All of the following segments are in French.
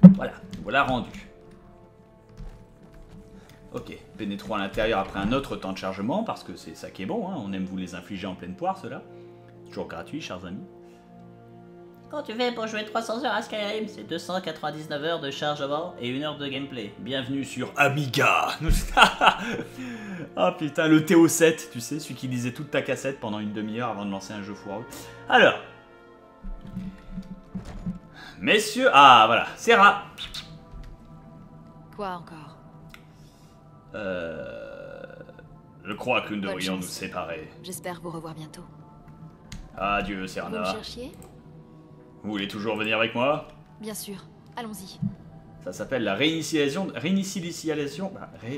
Voilà, voilà rendu. Ok, pénétrons à l'intérieur après un autre temps de chargement, parce que c'est ça qui est bon, hein. On aime vous les infliger en pleine poire, ceux-là. Toujours gratuit, chers amis. Quand tu fais pour jouer 300 heures à Skyrim, c'est 299 heures de chargement et 1 heure de gameplay. Bienvenue sur Amiga. Ah putain, le TO7, tu sais, celui qui lisait toute ta cassette pendant une demi-heure avant de lancer un jeu foireux. Alors, messieurs, ah voilà, Serra. Quoi encore? Je crois que nous Bonne devrions nous chance. séparer. J'espère vous revoir bientôt. Adieu, Vous me Serna. cherchiez? Vous voulez toujours venir avec moi? Bien sûr. Allons-y. Ça s'appelle la réinitialisation. Réinitialisation.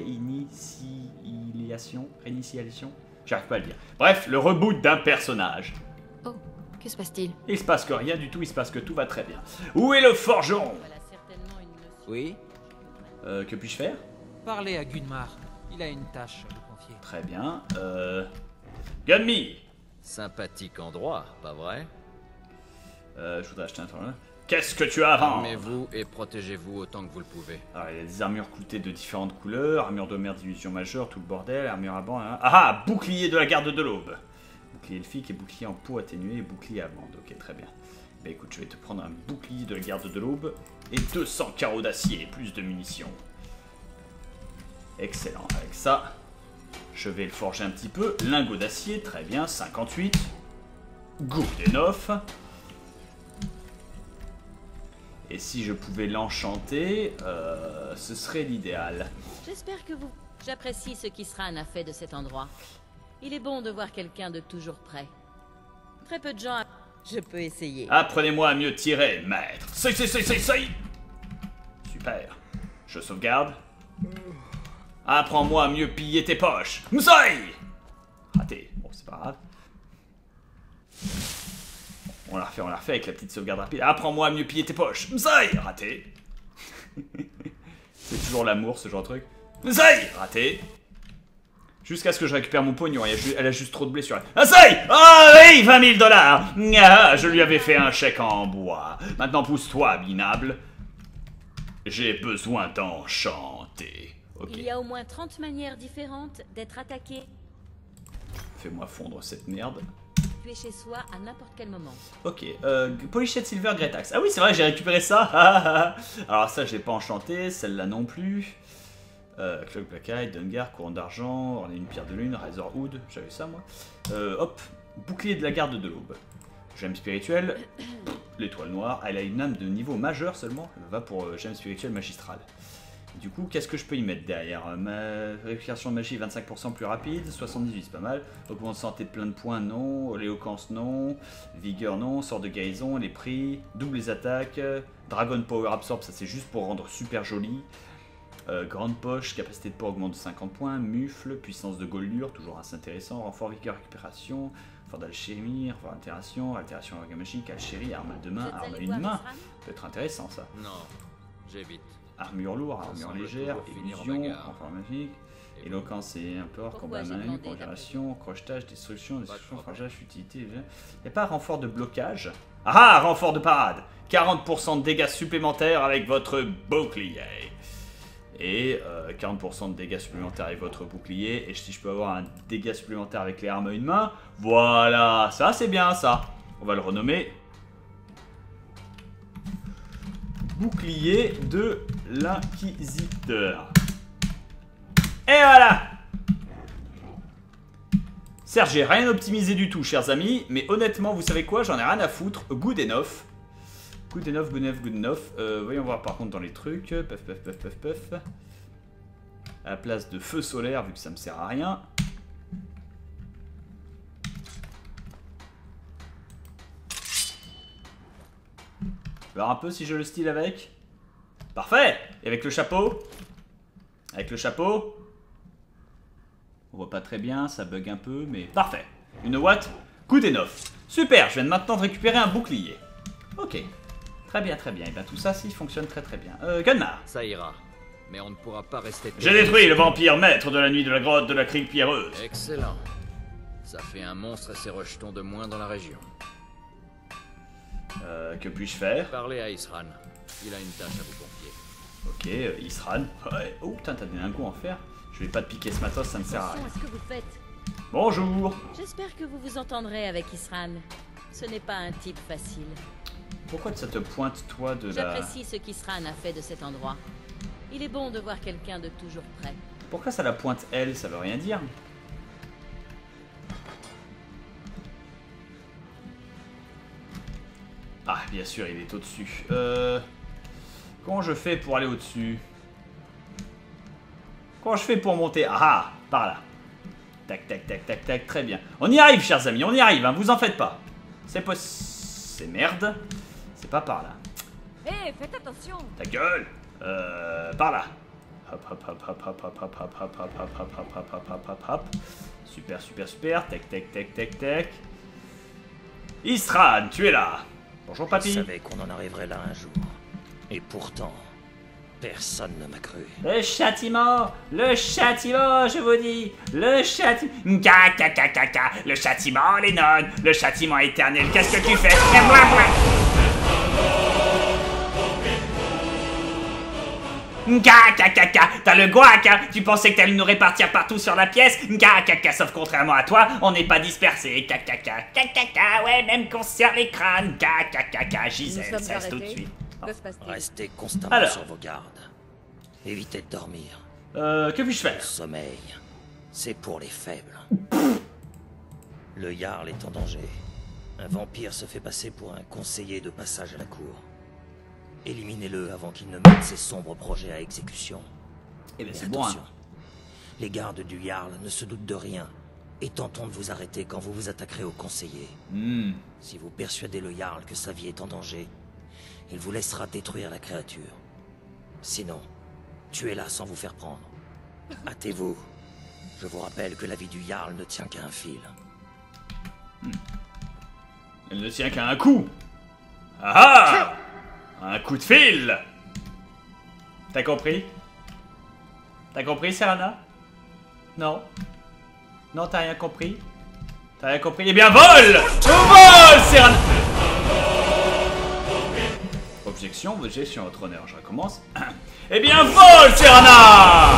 J'arrive pas à le dire. Bref, le reboot d'un personnage. Oh, que se passe-t-il? Il se passe que rien du tout, il se passe que tout va très bien. Où est le forgeron? Voilà certainement une leçon. Oui, Que puis-je faire? parlez à Gunmar. Il a une tâche à vous confier. Très bien. Gunmi. Sympathique endroit, pas vrai? Je voudrais acheter un truc. Qu'est-ce que tu as à vendre? Armez-vous et protégez-vous autant que vous le pouvez. Alors, il y a des armures cloutées de différentes couleurs, armure de mer d'illusion majeure, tout le bordel, armure à bandes. Ah, bouclier de la garde de l'aube. Bouclier elfique et bouclier en peau atténuée et bouclier à bandes. Ok, très bien. Bah écoute, je vais te prendre un bouclier de la garde de l'aube et 200 carreaux d'acier, plus de munitions. Excellent. Avec ça, je vais le forger un petit peu. Lingot d'acier, très bien, 58. Good enough. Et si je pouvais l'enchanter, ce serait l'idéal. J'espère que vous... J'apprécie ce qui sera un affaire de cet endroit. Il est bon de voir quelqu'un de toujours prêt. Très peu de gens... Je peux essayer. Apprenez-moi à mieux tirer, maître. C'est. Super. Je sauvegarde. Apprends-moi à mieux piller tes poches. Msai! Raté. Bon, c'est pas grave. On la refait avec la petite sauvegarde rapide. Apprends-moi à mieux piller tes poches. Msai! Raté. C'est toujours l'amour, ce genre de truc. Msai! Raté. Jusqu'à ce que je récupère mon pognon. Elle a juste trop de blessures. Msai! Ah oui, 20 000 $. Ah, je lui avais fait un chèque en bois. Maintenant, pousse-toi, minable. J'ai besoin d'enchanter. Ok. Il y a au moins 30 manières différentes d'être attaqué. Fais-moi fondre cette merde. Tu es chez soi à n'importe quel moment. Ok, Polychette Silver Great Axe. Ah oui, c'est vrai, j'ai récupéré ça. Alors ça, je l'ai pas enchanté, celle-là non plus. Cloak Black Eye, Dungar, Couronne d'argent, orné une pierre de lune, Razor Hood, j'avais ça moi. Hop, bouclier de la garde de l'aube. Gemme spirituelle, l'étoile noire. Elle a une âme de niveau majeur seulement. Elle va pour gemme spirituelle magistrale. Du coup, qu'est-ce que je peux y mettre derrière? Ma récupération de magie 25% plus rapide, 78 c'est pas mal. Augmente santé de plein de points, non. Éloquence, non. Vigueur, non. Sort de guérison, les prix. Double les attaques. Dragon Power Absorb, ça c'est juste pour rendre super joli. Grande poche, capacité de poids augmente de 50 points. Mufle, puissance de Gollure, toujours assez intéressant. Renfort, vigueur, récupération. Fort d'alchimie, renfort altération, altération orga magique, alchérie, arme à deux mains, arme à une main. Peut être intéressant ça. Non, j'évite. Armure lourde, armure légère, illusion, renfort magique, éloquence et import, combat à main nue, congélation, crochetage, destruction, fragage, utilité. Il n'y a pas renfort de blocage? Ah, renfort de parade! 40% de dégâts supplémentaires avec votre bouclier. Et 40% de dégâts supplémentaires avec votre bouclier. Et si je peux avoir un dégât supplémentaire avec les armes à une main, voilà, ça c'est bien ça. On va le renommer bouclier de l'inquisiteur. Et voilà. Certes, j'ai rien optimisé du tout, chers amis, mais honnêtement, vous savez quoi, j'en ai rien à foutre. Good enough. Good enough, good enough, good enough. Voyons voir par contre dans les trucs. Puff, puff, puff, puff, puff. À la place de feu solaire, vu que ça me sert à rien. voir un peu si je le style avec. Parfait. Et avec le chapeau. Avec le chapeau. On voit pas très bien, ça bug un peu, mais parfait. Une what? Good enough. Super, je viens maintenant de récupérer un bouclier. Ok. Très bien, très bien. Et bien tout ça, s'il fonctionne très très bien. Gunmar. Ça ira. Mais on ne pourra pas rester... J'ai détruit le vampire maître de la nuit de la grotte de la crique pierreuse. Excellent. Ça fait un monstre et ses rejetons de moins dans la région. Que puis-je faire? Parlez à Isran. Il a une tâche à vous confier. Ok, Isran. Ouais. Oh putain, t'as donné un coup en fer. Je vais pas te piquer ce matos, ça ne sert à Attention rien. à ce que vous faites. Bonjour. J'espère que vous vous entendrez avec Isran. Ce n'est pas un type facile. Pourquoi ça te pointe, toi, de la... J'apprécie ce qu'Isran a fait de cet endroit. Il est bon de voir quelqu'un de toujours prêt. Pourquoi ça la pointe, elle? Ça veut rien dire. Ah, bien sûr, il est au-dessus. Comment je fais pour aller au-dessus? Comment je fais pour monter? Ah, par là. Tac, tac, tac, tac, tac, très bien. On y arrive, chers amis, on y arrive, hein, vous en faites pas. C'est C'est merde. C'est pas par là. Hé, faites attention. Ta gueule. Par là. Hop, hop, hop, hop, hop, hop, hop, hop, hop, hop, hop, hop, hop, hop, hop, hop, hop, hop. Super, super, super. Tac, tac, tac, tac, tac. Isran, tu es là. Bonjour, Je papy. savais qu'on en arriverait là un jour. Et pourtant, personne ne m'a cru. Le châtiment, je vous dis, le châtiment. Le châtiment, les nonnes, le châtiment éternel. Qu'est-ce que tu fais? Et moi. T'as le guac, hein? Tu pensais que t'allais nous répartir partout sur la pièce? Sauf contrairement à toi, on n'est pas dispersés. Ouais, même qu'on se serre les crânes. Gisèle, cesse tout de suite. Que se passe-t-il? Restez constamment Alors. sur vos gardes. Évitez de dormir. Que puis-je Le faire? sommeil, c'est pour les faibles. Le Jarl est en danger. Un vampire se fait passer pour un conseiller de passage à la cour. Éliminez-le avant qu'il ne mette ses sombres projets à exécution. Eh ben Mais c'est bon, hein. attention, les gardes du Jarl ne se doutent de rien et tenteront de vous arrêter quand vous vous attaquerez au conseiller. Si vous persuadez le Jarl que sa vie est en danger, il vous laissera détruire la créature. Sinon, tuez-la sans vous faire prendre. Hâtez-vous. Je vous rappelle que la vie du Jarl ne tient qu'à un fil. Elle ne tient qu'à un coup. Ah! Un coup de fil. T'as compris? T'as compris, Serana? Non? Non, t'as rien compris? T'as rien compris? Eh bien, vol! Vol, Serana! Objection, votre honneur. Je recommence. Eh bien, vol, Serana!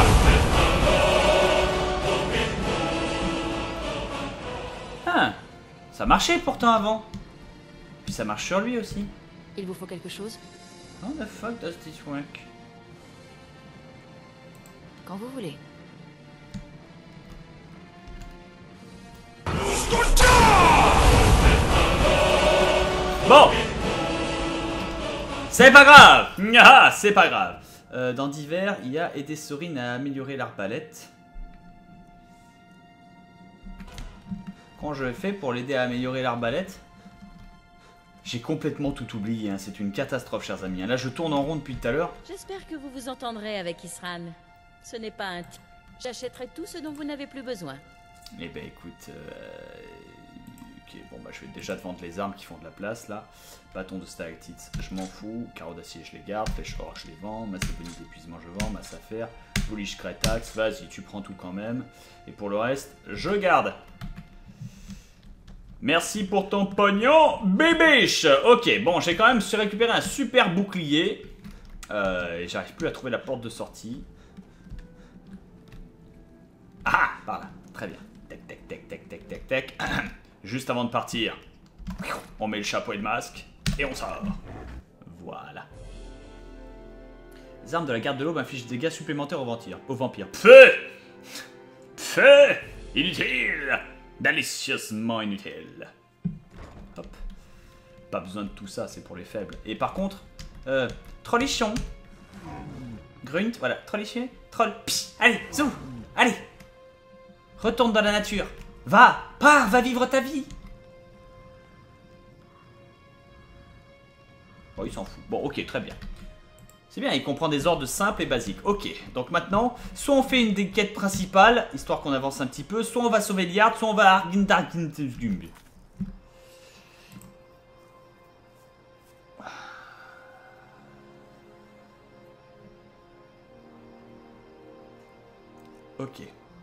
Ah, ça marchait pourtant avant. Puis ça marche sur lui aussi. Il vous faut quelque chose? How the fuck does this work? Quand vous voulez. Bon! C'est pas grave! Ah, c'est pas grave. Dans divers, il y a aider Sorin à améliorer l'arbalète. Comment je fais pour l'aider à améliorer l'arbalète? J'ai complètement tout oublié, hein. C'est une catastrophe, chers amis. Là, je tourne en rond depuis tout à l'heure. J'espère que vous vous entendrez avec Isran. Ce n'est pas un type. J'achèterai tout ce dont vous n'avez plus besoin. Eh ben, écoute... Ok, bon, bah, je vais déjà te vendre les armes qui font de la place, là. Bâton de stalactite, je m'en fous. Carreau d'acier, je les garde. Flèche or, je les vends. Masse bonus d'épuisement, je vends. Masse à faire. Bullish Cretax, vas-y, tu prends tout quand même. Et pour le reste, je garde. Merci pour ton pognon, bébiche. Ok, bon, j'ai quand même récupéré un super bouclier. Et j'arrive plus à trouver la porte de sortie. Ah, par là, très bien. Tac, tac, tac, tac, tac, tac, tac. Juste avant de partir, on met le chapeau et le masque et on sort. Voilà. Les armes de la garde de l'aube infligent des dégâts supplémentaires aux vampires. Pfff! Pfff! Inutile! Délicieusement inutile. Hop. Pas besoin de tout ça, c'est pour les faibles. Et par contre, trollichon. Grunt, voilà, trollichon. Troll. Psh, allez, zou, allez. Retourne dans la nature. Va, pars, va vivre ta vie. Oh, il s'en fout. Bon, ok, très bien. C'est bien, il comprend des ordres simples et basiques. Ok, donc maintenant, soit on fait une des quêtes principales, histoire qu'on avance un petit peu, soit on va sauver Liard, soit on va à Argindagum. Ok.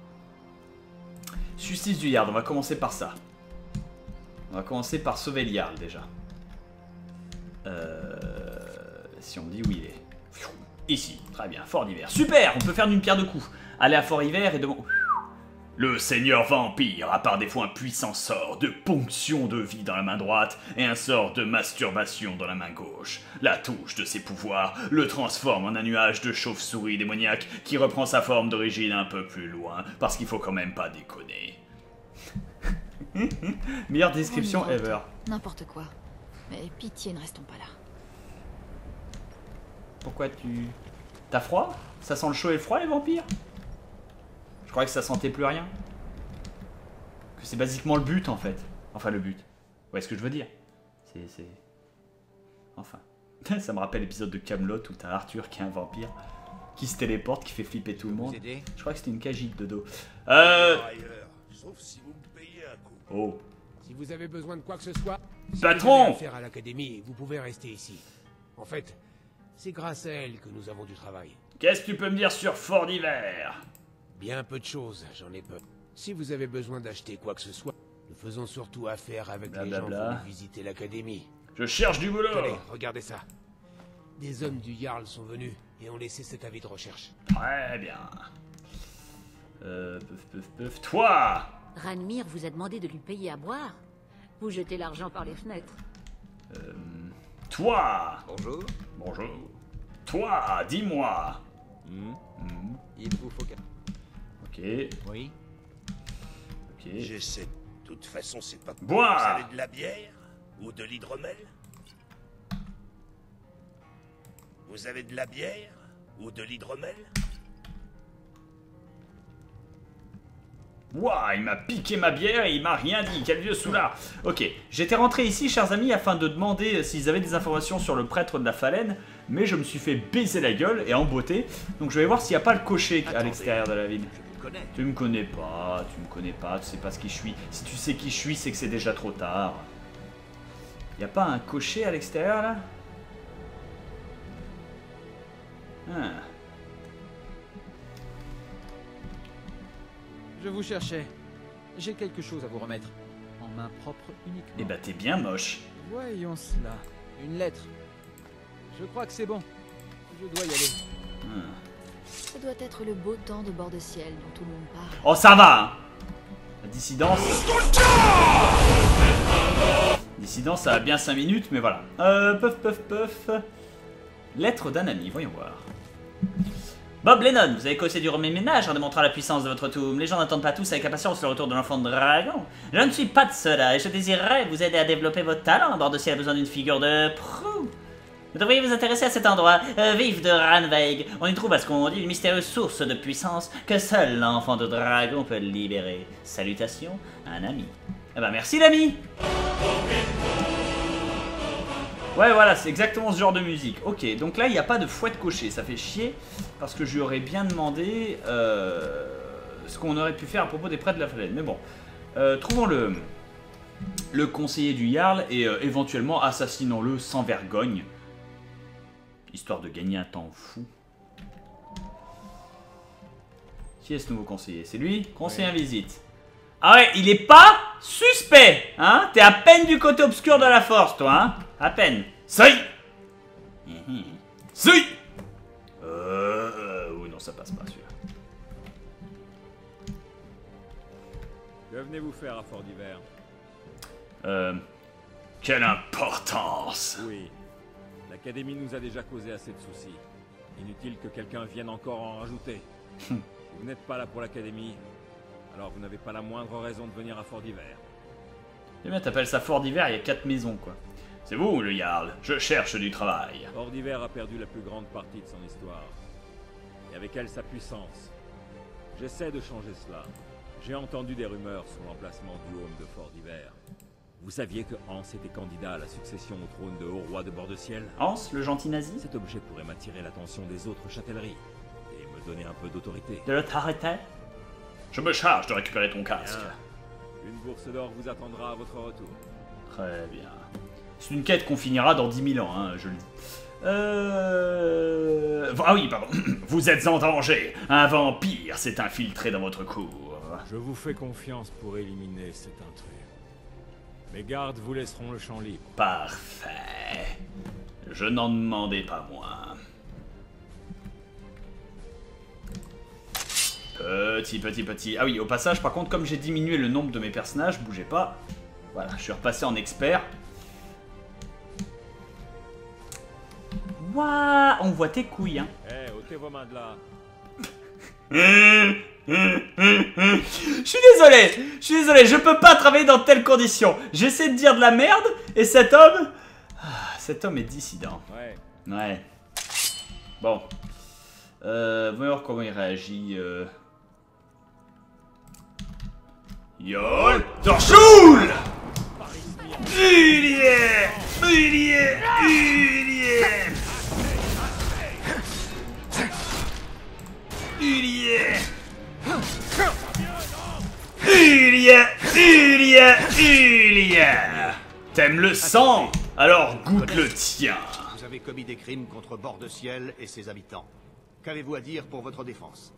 Justice du Yard, on va commencer par ça. On va commencer par sauver Liard déjà. Si on me dit où il est. Ici, très bien, Fort d'hiver. Super, on peut faire d'une pierre deux coups. Aller à Fort d'hiver et demander... Le seigneur vampire a par défaut un puissant sort de ponction de vie dans la main droite et un sort de masturbation dans la main gauche. La touche de ses pouvoirs le transforme en un nuage de chauve-souris démoniaque qui reprend sa forme d'origine un peu plus loin, parce qu'il faut quand même pas déconner. Meilleure description ever. N'importe quoi. Mais pitié, ne restons pas là. Pourquoi tu... T'as froid? Ça sent le chaud et le froid les vampires? Je croyais que ça sentait plus rien. Que c'est basiquement le but en fait. Enfin le but. Vous voyez ce que je veux dire? C'est... Enfin. Ça me rappelle l'épisode de Camelot où t'as Arthur qui est un vampire. Qui se téléporte, qui fait flipper tout le monde. Je crois que c'était une cagite de dos. Sauf si vous me payez un coup. Oh. Si vous avez besoin de quoi que ce soit, Patron! faire à l'académie, vous pouvez rester ici. En fait, c'est grâce à elle que nous avons du travail. Qu'est-ce que tu peux me dire sur Fort d'hiver? Bien peu de choses, j'en ai peu. Si vous avez besoin d'acheter quoi que ce soit, nous faisons surtout affaire avec les gens venus visiter l'académie. Je cherche du boulot. Allez, regardez ça. Des hommes du Jarl sont venus et ont laissé cet avis de recherche. Très bien. Toi! Ranmir vous a demandé de lui payer à boire. Vous jetez l'argent par les fenêtres. Toi! Bonjour. Bonjour. Toi, dis-moi. Il vous faut... Ok. Oui. Ok. J'essaie. De toute façon, c'est pas... Bois! Vous avez de la bière? Ou de l'hydromel? Vous avez de la bière? Ou de l'hydromel? Ouah, il m'a piqué ma bière et il m'a rien dit, quel vieux soulard. Ok, j'étais rentré ici, chers amis, afin de demander s'ils avaient des informations sur le prêtre de la Phalène, mais je me suis fait baiser la gueule et emboîter, donc je vais voir s'il n'y a pas le cocher à l'extérieur de la ville. Tu me connais pas, tu sais pas ce qui je suis. Si tu sais qui je suis, c'est que c'est déjà trop tard. Y a pas un cocher à l'extérieur là? Ah. Je vous cherchais. J'ai quelque chose à vous remettre. En main propre uniquement. Eh bah t'es bien moche. Voyons cela. Une lettre. Je crois que c'est bon. Je dois y aller. Ça doit être le beau temps de bord de ciel dont tout le monde parle. Oh ça va hein. La dissidence... Dissidence ça a bien 5 minutes mais voilà. Puff. Lettre d'un ami, voyons voir. Bob Lennon, vous avez causé du remue-ménage en démontrant la puissance de votre tombe. Les gens n'attendent pas tous avec impatience le retour de l'enfant de dragon. Je ne suis pas de cela et je désirerais vous aider à développer votre talent. Bord de ciel a besoin d'une figure de proue. Vous devriez vous intéresser à cet endroit, vif de Ranveig. On y trouve à ce qu'on dit une mystérieuse source de puissance que seul l'enfant de dragon peut libérer. Salutations, un ami. Eh ben merci l'ami. Ouais voilà, c'est exactement ce genre de musique. Ok, donc là il n'y a pas de fouette cocher, ça fait chier. Parce que je lui aurais bien demandé ce qu'on aurait pu faire à propos des prêtres de la Phalène. Mais bon, trouvons le conseiller du Jarl et éventuellement assassinons-le sans vergogne. Histoire de gagner un temps fou. Qui est ce nouveau conseiller? C'est lui? Conseiller en visite. Ah ouais, il est pas suspect, hein? T'es à peine du côté obscur de la force, toi, hein? À peine. Sei! Sei! Oui, non, ça passe pas, celui-là. Que venez-vous faire à Fort d'hiver? Quelle importance! Oui. L'Académie nous a déjà causé assez de soucis. Inutile que quelqu'un vienne encore en rajouter. Vous n'êtes pas là pour l'Académie, alors vous n'avez pas la moindre raison de venir à Fort d'hiver. Eh bien, t'appelles ça Fort d'hiver, il y a 4 maisons, quoi. C'est vous, le Jarl. Je cherche du travail. Fort d'hiver a perdu la plus grande partie de son histoire. Et avec elle, sa puissance. J'essaie de changer cela. J'ai entendu des rumeurs sur l'emplacement du home de Fort d'hiver. Vous saviez que Hans était candidat à la succession au trône de haut roi de bord de ciel? Hans, le gentil nazi? Cet objet pourrait m'attirer l'attention des autres châtelleries et me donner un peu d'autorité. De l'autorité? Je me charge de récupérer ton casque. Une bourse d'or vous attendra à votre retour. Très bien. C'est une quête qu'on finira dans 10 000 ans, hein, je le dis. Ah oui, pardon. Vous êtes en danger. Un vampire s'est infiltré dans votre cour. Je vous fais confiance pour éliminer cet intrus. Mes gardes vous laisseront le champ libre. Parfait. Je n'en demandais pas moins. Petit. Ah oui, au passage, par contre, comme j'ai diminué le nombre de mes personnages, bougez pas. Voilà, je suis repassé en expert. Waouh, on voit tes couilles, hein. Eh, ôtez vos mains de là. Je suis désolé, je peux pas travailler dans de telles conditions. J'essaie de dire de la merde, et cet homme est dissident. Ouais. Bon. Voyons voir comment il réagit. Yol Torchoul. T'aimes le sang? Alors goûte le tien. Vous avez commis des crimes contre Bord-de-Ciel et ses habitants. Qu'avez-vous à dire pour votre défense?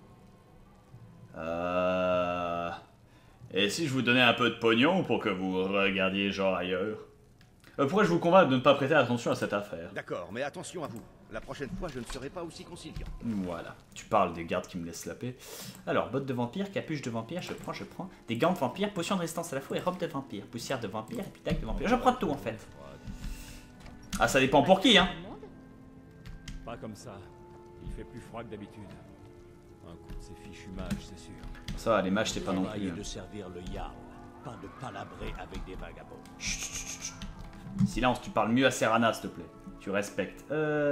Et si je vous donnais un peu de pognon pour que vous regardiez genre ailleurs? Pourquoi je vous convainc de ne pas prêter attention à cette affaire? D'accord, mais attention à vous. La prochaine fois, je ne serai pas aussi conciliant. Voilà, tu parles des gardes qui me laissent laper. Alors, bottes de vampire, capuche de vampire, je prends. Des gants de vampire, potion de résistance à la fou et robe de vampire. Poussière de vampire et puis dague de vampire. Je prends tout en fait. Ah, ça dépend pour qui, hein. Pas comme ça. Il fait plus froid que d'habitude. Un coup de ces fichus mages, c'est sûr. Ça va, les mages, c'est pas non plus. De servir le Jarl, pas de palabrer avec des vagabonds. Chut. Silence, tu parles mieux à Serana, s'il te plaît. Tu respectes.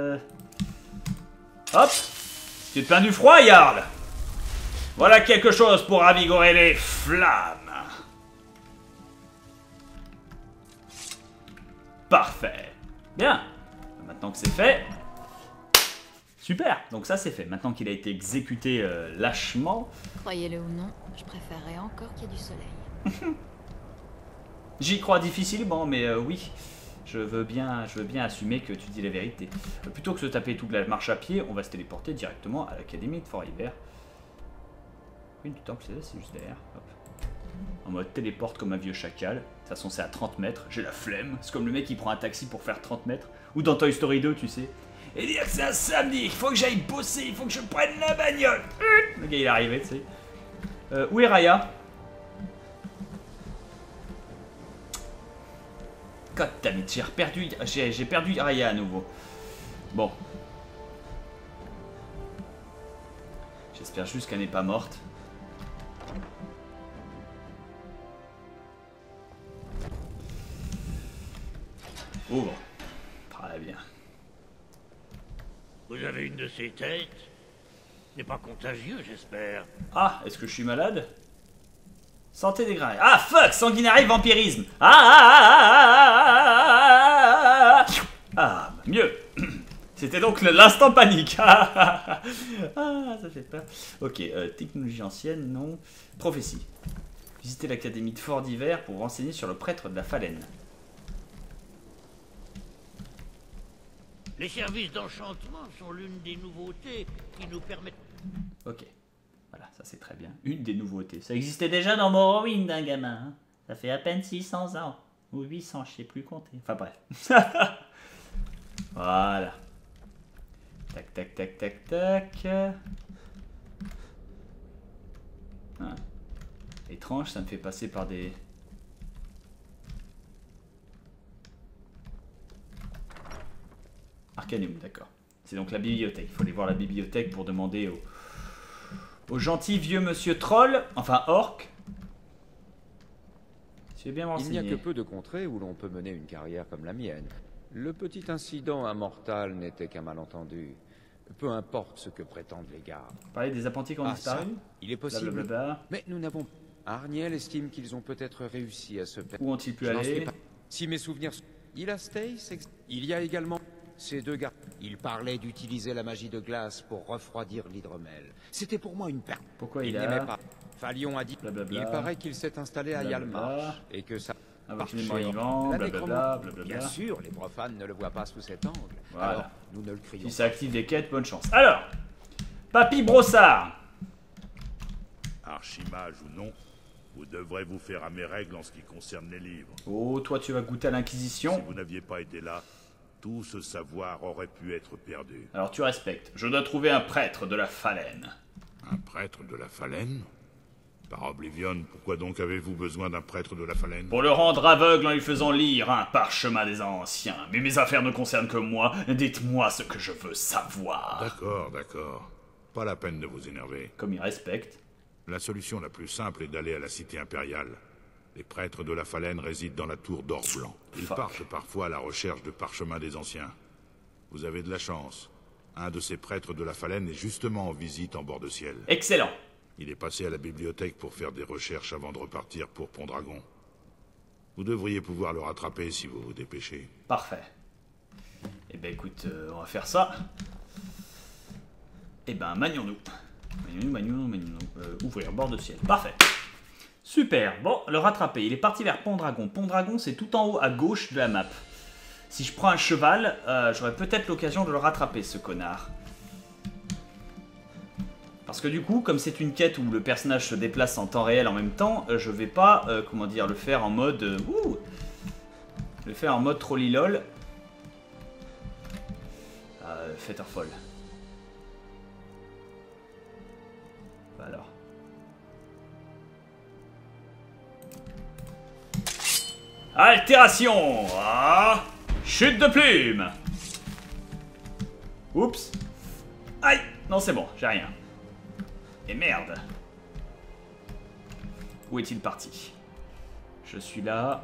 Hop. Tu te plains du froid, Jarl? Voilà quelque chose pour ravigorer les flammes. Parfait. Bien. Maintenant que c'est fait... Super. Donc ça, c'est fait. Maintenant qu'il a été exécuté lâchement... Croyez-le ou non, je préférerais encore qu'il y ait du soleil. J'y crois difficilement, mais oui. Je veux bien assumer que tu dis la vérité. Plutôt que de se taper toute la marche à pied, on va se téléporter directement à l'académie de Fort-Hiver. Oui, du temple, c'est juste derrière. Hop. En mode téléporte comme un vieux chacal. De toute façon, c'est à 30 mètres. J'ai la flemme. C'est comme le mec qui prend un taxi pour faire 30 mètres. Ou dans Toy Story 2, tu sais. Et dire que c'est un samedi, il faut que j'aille bosser, il faut que je prenne la bagnole. Le gars, il est arrivé, tu sais. Où est Raya? Goddammit, j'ai perdu Raya à nouveau. Bon. J'espère juste qu'elle n'est pas morte. Ouvre. Très bien. Vous avez une de ces têtes? C'est pas contagieux, j'espère. Ah, est-ce que je suis malade? Santé dégradée. Ah, fuck! Sanguinarie, vampirisme. Ah, mieux. C'était donc l'instant panique. Ah, ça fait peur. Ok, technologie ancienne, non. Prophétie. Visitez l'académie de Fort-d'Hiver pour vous renseigner sur le prêtre de la Phalène. Les services d'enchantement sont l'une des nouveautés qui nous permettent... Ok. Voilà, ça c'est très bien. Une des nouveautés. Ça existait déjà dans Morrowind, un gamin. Hein. Ça fait à peine 600 ans. Ou 800, je sais plus compter. Enfin bref. Voilà. Tac, tac, tac, tac, tac. Ah. Étrange, ça me fait passer par des... Arcanum, d'accord. C'est donc la bibliothèque. Il faut aller voir la bibliothèque pour demander au gentil vieux monsieur troll, enfin orc. C'est bien renseigné. Il n'y a que peu de contrées où l'on peut mener une carrière comme la mienne. Le petit incident immortal n'était qu'un malentendu. Peu importe ce que prétendent les gardes. Parler des apprentis qui ont disparu. Il est possible. Blablabla. Mais nous n'avons... Arniel estime qu'ils ont peut-être réussi à se... Où ont-ils pu aller? Si mes souvenirs... Il a Stace, il y a également... Ces deux gars, ils parlaient d'utiliser la magie de glace pour refroidir l'hydromel. C'était pour moi une perte. Pourquoi il n'aimait pas. Falion a dit. Blablabla. Il paraît qu'il s'est installé à Yalmarch et que ça. Avec les morts blablabla. Bien sûr, les profanes ne le voient pas sous cet angle. Voilà. Alors, nous ne le crions si ça active des quêtes, bonne chance. Alors, Papy Brossard. Archimage ou non, vous devrez vous faire à mes règles en ce qui concerne les livres. Oh, toi tu vas goûter à l'Inquisition. Si vous n'aviez pas été là, Tout ce savoir aurait pu être perdu. Alors tu respectes. Je dois trouver un prêtre de la Phalène. Un prêtre de la Phalène? Par Oblivion, pourquoi donc avez-vous besoin d'un prêtre de la Phalène? Pour le rendre aveugle en lui faisant lire un parchemin des anciens. Mais mes affaires ne concernent que moi. Dites-moi ce que je veux savoir. D'accord, d'accord. Pas la peine de vous énerver. Comme il respecte. La solution la plus simple est d'aller à la cité impériale. Les prêtres de la Phalène résident dans la tour d'or blanc. Ils partent parfois à la recherche de parchemins des anciens. Vous avez de la chance. Un de ces prêtres de la Phalène est justement en visite en bord de ciel. Excellent. Il est passé à la bibliothèque pour faire des recherches avant de repartir pour Pendragon. Vous devriez pouvoir le rattraper si vous vous dépêchez. Parfait. Eh ben écoute, on va faire ça. Eh ben, manions-nous. Manions-nous. Ouvrir, bord de ciel. Parfait. Super. Bon, le rattraper. Il est parti vers Pendragon. Pendragon, c'est tout en haut à gauche de la map. Si je prends un cheval, j'aurai peut-être l'occasion de le rattraper, ce connard. Parce que du coup, comme c'est une quête où le personnage se déplace en temps réel en même temps, je vais pas, comment dire, le faire en mode... le faire en mode trolley-lol. Faiteur folle. Bah alors. Altération. Ah, chute de plume. Oups. Aïe. Non, c'est bon, j'ai rien. Et merde. Où est-il parti? Je suis là.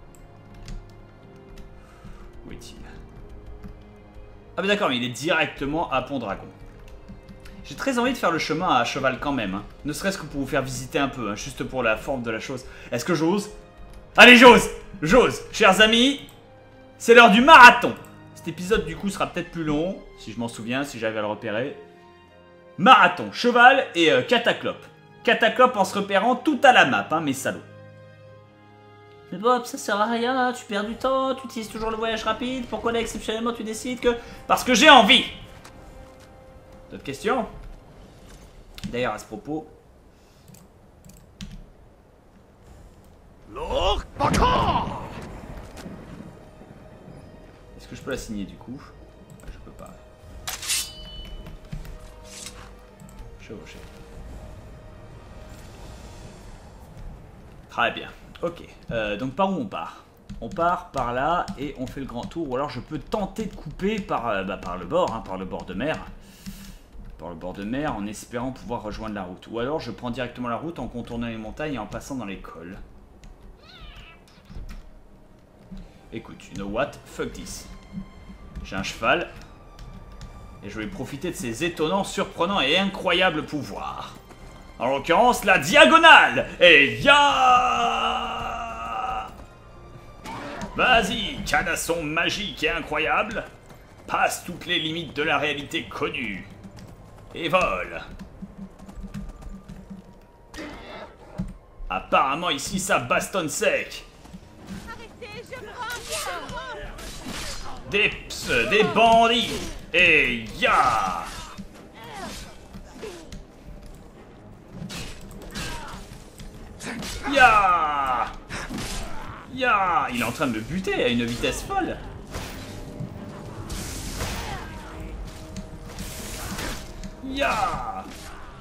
Où est-il? Ah mais d'accord, mais il est directement à Pendragon. J'ai très envie de faire le chemin à cheval quand même. Hein. Ne serait-ce que pour vous faire visiter un peu, hein, juste pour la forme de la chose. Est-ce que j'ose? Allez, j'ose! J'ose! Chers amis, c'est l'heure du marathon. Cet épisode du coup sera peut-être plus long, si je m'en souviens, si j'arrive à le repérer. Marathon, cheval et cataclope. Cataclope en se repérant tout à la map, hein, mes salauds. Mais Bob, ça sert à rien, tu perds du temps, tu utilises toujours le voyage rapide, pourquoi là exceptionnellement tu décides que... Parce que j'ai envie. D'autres questions? D'ailleurs, à ce propos... Est-ce que je peux la signer du coup? Je peux pas. Chevaucher. Très bien. Ok. Donc par où on part? On part par là et on fait le grand tour. Ou alors je peux tenter de couper par le bord, hein, par le bord de mer. Par le bord de mer en espérant pouvoir rejoindre la route. Ou alors je prends directement la route en contournant les montagnes et en passant dans les cols. Écoute, you know what? Fuck this. J'ai un cheval. Et je vais profiter de ses étonnants, surprenants et incroyables pouvoirs. En l'occurrence, la diagonale. Et ya! Vas-y, canasson magique et incroyable. Passe toutes les limites de la réalité connue. Et vole. Apparemment ici ça bastonne sec. Des bandits. Et ya! Ya! Ya! Il est en train de me buter à une vitesse folle. Ya!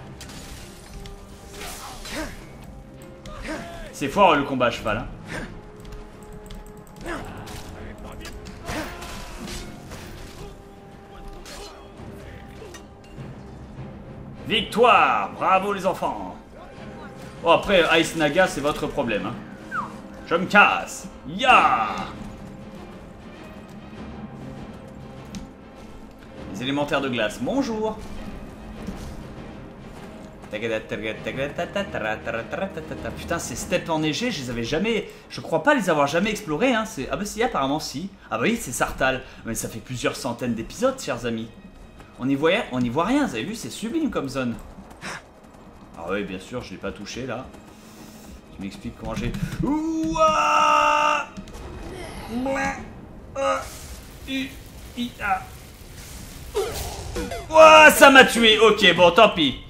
C'est fort le combat à cheval, hein. Victoire! Bravo les enfants! Oh, après, Ice Naga, c'est votre problème. Hein. Je me casse! Ya! Les élémentaires de glace, bonjour! Putain, ces steppes enneigées, je les avais jamais... Je crois pas les avoir jamais explorées, hein. Ah bah si, apparemment si. Ah bah oui, c'est Sartale. Mais ça fait plusieurs centaines d'épisodes, chers amis. On n'y voit rien, vous avez vu, c'est sublime comme zone. Ah oui, bien sûr, je l'ai pas touché là. Tu m'expliques comment j'ai... Ouah! Ouah, ça m'a tué. Ok, bon, tant pis.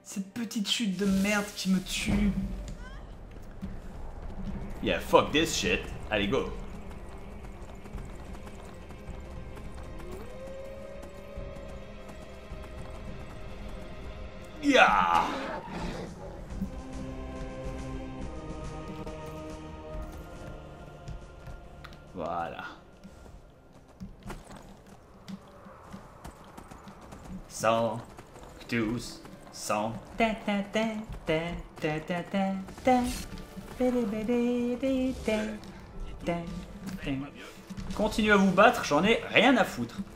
Cette petite chute de merde qui me tue. Yeah, fuck this shit. Allez, go. Yeah. Voilà. 100, 12, 100. Continuez à vous battre, j'en ai rien à foutre.